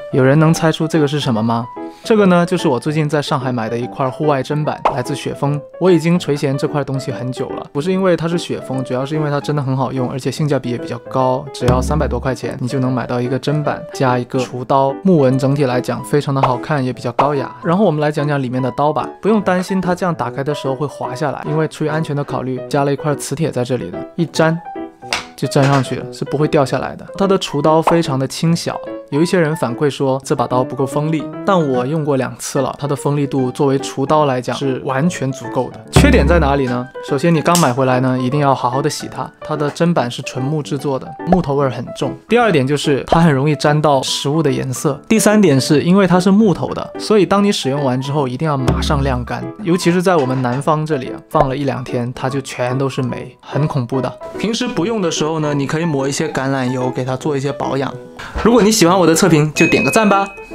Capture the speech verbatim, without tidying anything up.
有人能猜出这个是什么吗？这个呢，就是我最近在上海买的一块户外砧板，来自雪峰。我已经垂涎这块东西很久了，不是因为它是雪峰，主要是因为它真的很好用，而且性价比也比较高，只要三百多块钱，你就能买到一个砧板加一个厨刀，木纹整体来讲非常的好看，也比较高雅。然后我们来讲讲里面的刀吧，不用担心它这样打开的时候会滑下来，因为出于安全的考虑，加了一块磁铁在这里的，一粘就粘上去了，是不会掉下来的。它的厨刀非常的轻小，有一些人反馈说这把刀不够锋利，但我用过两次了，它的锋利度作为厨刀来讲是完全足够的。缺点在哪里呢？首先你刚买回来呢，一定要好好的洗它，它的砧板是纯木制作的，木头味很重。第二点就是它很容易沾到食物的颜色。第三点是因为它是木头的，所以当你使用完之后一定要马上晾干，尤其是在我们南方这里啊，放了一两天它就全都是霉，很恐怖的。平时不用的时候呢，你可以抹一些橄榄油给它做一些保养。如果你喜欢我的测评，就点个赞吧。